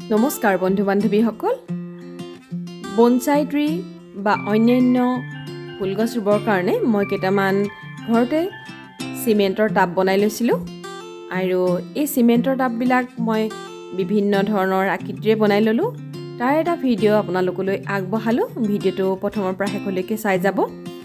নমস্কাৰ বন্ধু বান্ধৱীসকল bonsai tree বা অন্যান্য ফুলগছ ৰুবৰ কাৰণে মই কেইটামান ঘৰতে সিমেন্টৰ টাব বনাই লৈছিলো আৰু এই সিমেন্টৰ টাববিলাক মই বিভিন্ন ধৰণৰ আকৃতিৰে বনাই ললো তাৰ এটা ভিডিও আপোনালোকলৈ আগবঢ়ালো ভিডিওটো প্ৰথমৰ পৰা শেষলৈকে চাই যাব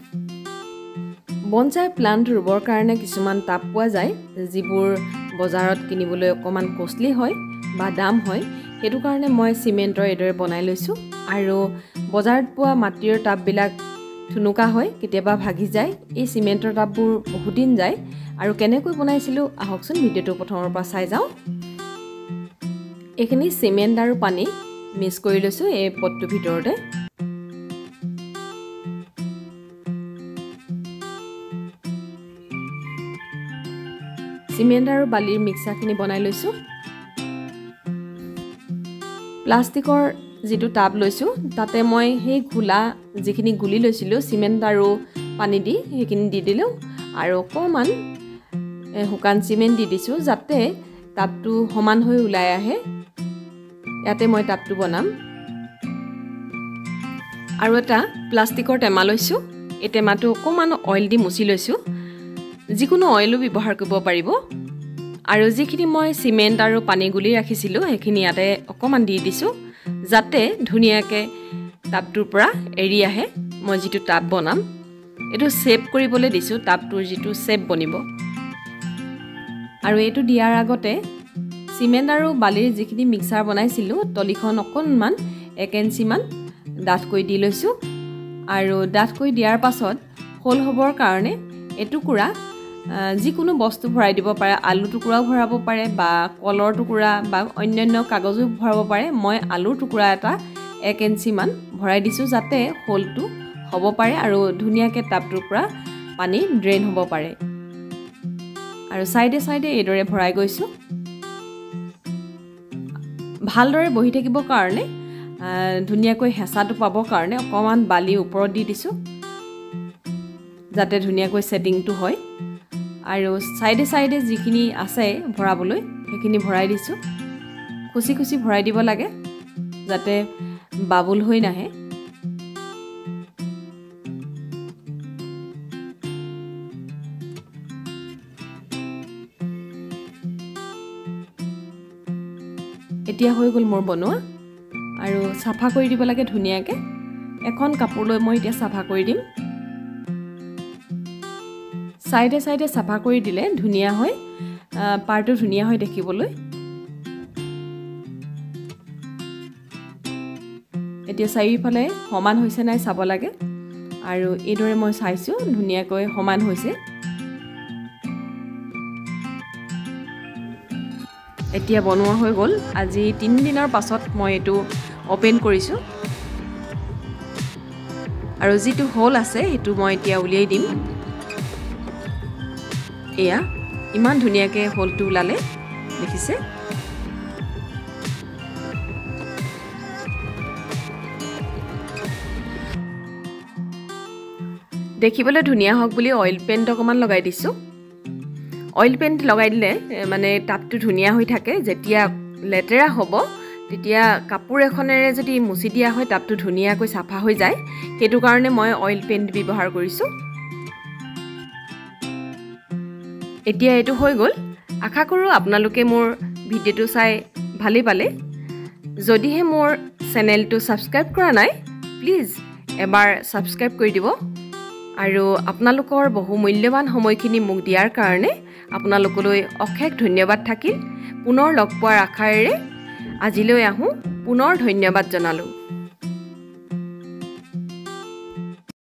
বনসাই প্লান্ট ৰুবৰ কাৰণে কিছুমান টাব পোৱা যায় যিবোৰ বজাৰত কিনিবলৈ অকমান কষ্টলি হয় বা দাম হয় হেতু কাৰণে মই সিমেন্টৰ এদৰে বনাই লৈছো আৰু বজাৰত পোৱা মাটিৰ টাববিলাক থুনুকা হয় কেতিয়াবা ভাগি যায় এই সিমেন্টৰ টাববোৰ বহুত দিন যায় আৰু কেনেকৈ বনাইছিলো আহকচোন ভিডিওটো প্ৰথমৰ পৰা চাই যাও এখিনি সিমেন্ট আৰু পানী মিক্স কৰি লৈছো এই পটটো ভিতৰতে সিমেন্ট আৰু বালিৰ মিক্সাৰখিনি বনাই লৈছো প্লাষ্টিকৰ যেটো টাব লৈছো তাতে মই হেই ঘোলা যিখিনি গুলি লৈছিলো সিমেন্ট আৰু পানী দি হেখিনি দি দিলো আৰু অকমান হুকান সিমেন্ট দি দিছো যাতে টাবটো সমান হৈ উলাই আহে ইয়াতে মই টাবটো বনাম আৰু এটা প্লাষ্টিকৰ টেমা লৈছো এই টেমাটো অকমান অইল দি মুছি লৈছো যিকোনো অইলো ব্যৱহাৰ কৰিব পাৰিব আৰু যিখিনি মই সিমেন্ট আৰু পানী গুলি ৰাখিছিলো হেখিনি ইয়াতে অকমান দি দিছো যাতে ধুনিয়াকে টাবটোৰ পৰা এৰি আহে মই যেটো টাব বনাম এটো শেপ কৰিবলৈ দিছো টাবটোৰ যেটো শেপ বনিব আৰু এটো দিয়াৰ আগতে সিমেন্ট আৰু বালিৰ যিখিনি মিক্সাৰ বনাইছিলো তলিখন অকনমান 1 ইঞ্চি মান ডাঠকৈ দি লৈছো আৰু ডাঠকৈ দিয়াৰ পাছত হোল হবৰ কাৰণে এটুকুৰা যিকোনো বস্তু ভৰাই দিব পাৰে আলু টুকুৰাও ভৰাব পাৰে বা কলৰ টুকুৰা বা অন্যান্য কাগজো ভৰাব পাৰে মই আলুৰ টুকুৰা এটা 1 ইঞ্চি মান ভৰাই দিছো যাতে হোলটো হ'ব পাৰে আৰু ধুনিয়াকে টাবটোৰ পৰা পানী ড্ৰেইন হ'ব পাৰে আৰু সাইডে সাইডে এদৰে ভৰাই গৈছো ভালদৰে বহি থাকিব কাৰণে ধুনিয়াকৈ হেঁচাটো পাব কাৰণে অকমান বালি ওপৰত দি দিছো যাতে ধুনিয়াকৈ সেটিংটো হয় আৰু সাইডে সাইডে যিখিনি আছে ভৰাবলৈ হেখিনি ভৰাই দিছো খুচি খুচি ভৰাই দিব লাগে যাতে বাবুল হৈ নাহে এতিয়া হৈ গল মোৰ বনোৱা আৰু সাফা কৰি দিব লাগে ধুনিয়াকে এখন কাপোৰ লৈ মই এতিয়া সাফা কৰি দিম সাইডে সাইডে সাফা কৰি দিলে ধুনিয়া হয় পাৰটো ধুনিয়া হয় দেখিবলৈ এতিয়া চাৰিফালে সমান হৈছে নাই চাব লাগে আৰু এদৰে মই চাইছো ধুনিয়াকৈ সমান হৈছে এতিয়া বনোৱা হৈ গল আজি 3 দিনৰ পাছত মই এটো ওপেন কৰিছো আৰু যেটো হোল আছে হেতু মই এতিয়া উলিয়াই দিম এয়া ইমান ধুনিয়াকে হোলটো উলালে দেখিছে দেখিবলৈ ধুনিয়া হক বুলি অইল পেইন্ট অকমান লগাই দিছো অইল পেইন্ট লগাই দিলে মানে টাবটো ধুনিয়া হৈ থাকে যেতিয়া লেতেৰা হ'ব তেতিয়া কাপোৰ এখনেৰে যদি মুছি দিয়া হয় টাবটো ধুনিয়াকৈ সাফা হৈ যায় হেতু কাৰণে মই অইল পেইন্ট ব্যৱহাৰ কৰিছো এতিয়া এটো হৈ গল আশা কৰো আপোনালোকে মোৰ ভিডিওটো চাই ভালে পালে যদিহে মোৰ চেনেলটো সাবস্ক্ৰাইব কৰা নাই প্লিজ এবাৰ সাবস্ক্ৰাইব কৰি দিব আৰু আপোনালোকৰ বহু মূল্যৱান সময়খিনি মোক দিয়াৰ কাৰণে আপোনালোকলৈ অশেষ ধন্যবাদ থাকিল পুনৰ লগ পোৱাৰ আশাৰে আজিলৈ আহো পুনৰ ধন্যবাদ জনালো